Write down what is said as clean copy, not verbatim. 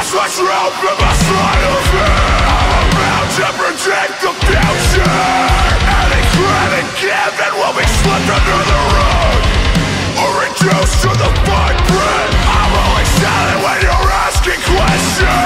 my truth in my sleight of hand. I'm about to protect the future. Any given will be slipped under the rug or reduced to the fine print. I'm only silent when you're asking questions.